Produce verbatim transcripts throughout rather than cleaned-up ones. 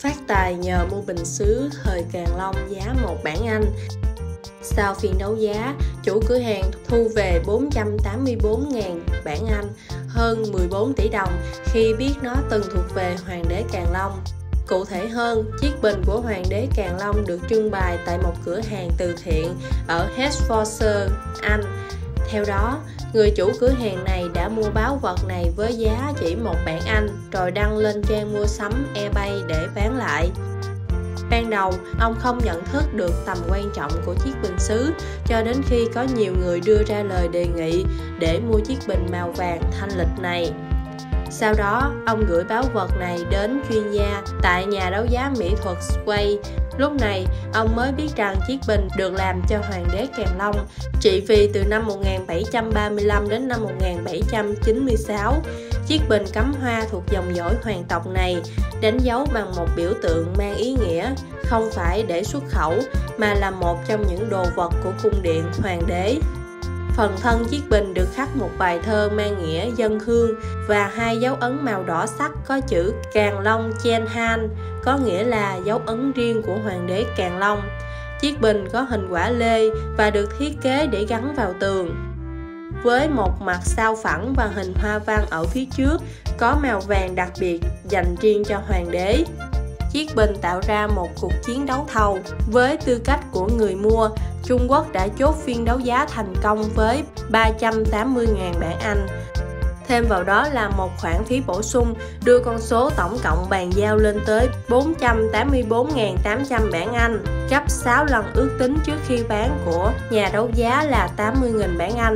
Phát tài nhờ mua bình sứ thời Càn Long giá một bảng Anh. Sau phiên đấu giá, chủ cửa hàng thu về bốn trăm tám mươi bốn nghìn bảng Anh, hơn mười bốn tỷ đồng khi biết nó từng thuộc về Hoàng đế Càn Long. Cụ thể hơn, chiếc bình của Hoàng đế Càn Long được trưng bày tại một cửa hàng từ thiện ở Hertfordshire, Anh. Theo đó, người chủ cửa hàng này đã mua báu vật này với giá chỉ một bảng Anh rồi đăng lên trang mua sắm eBay để bán lại. Ban đầu, ông không nhận thức được tầm quan trọng của chiếc bình sứ cho đến khi có nhiều người đưa ra lời đề nghị để mua chiếc bình màu vàng thanh lịch này. Sau đó, ông gửi báu vật này đến chuyên gia tại nhà đấu giá mỹ thuật Sway. Lúc này, ông mới biết rằng chiếc bình được làm cho Hoàng đế Càn Long, trị vì từ năm một nghìn bảy trăm ba mươi lăm đến năm một nghìn bảy trăm chín mươi sáu. Chiếc bình cắm hoa thuộc dòng dõi hoàng tộc này đánh dấu bằng một biểu tượng mang ý nghĩa không phải để xuất khẩu mà là một trong những đồ vật của cung điện hoàng đế. Phần thân chiếc bình được khắc một bài thơ mang nghĩa dân hương và hai dấu ấn màu đỏ sắc có chữ Càn Long Chen Han, có nghĩa là dấu ấn riêng của Hoàng đế Càn Long. Chiếc bình có hình quả lê và được thiết kế để gắn vào tường. Với một mặt sao phẳng và hình hoa văn ở phía trước có màu vàng đặc biệt dành riêng cho Hoàng đế. Chiếc bình tạo ra một cuộc chiến đấu thầu. Với tư cách của người mua, Trung Quốc đã chốt phiên đấu giá thành công với ba trăm tám mươi nghìn bảng Anh. Thêm vào đó là một khoản phí bổ sung đưa con số tổng cộng bàn giao lên tới bốn trăm tám mươi bốn nghìn tám trăm bảng Anh, gấp sáu lần ước tính trước khi bán của nhà đấu giá là tám mươi nghìn bảng Anh.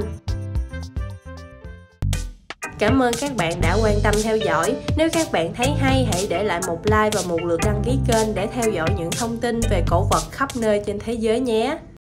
Cảm ơn các bạn đã quan tâm theo dõi. Nếu các bạn thấy hay, hãy để lại một like và một lượt đăng ký kênh để theo dõi những thông tin về cổ vật khắp nơi trên thế giới nhé.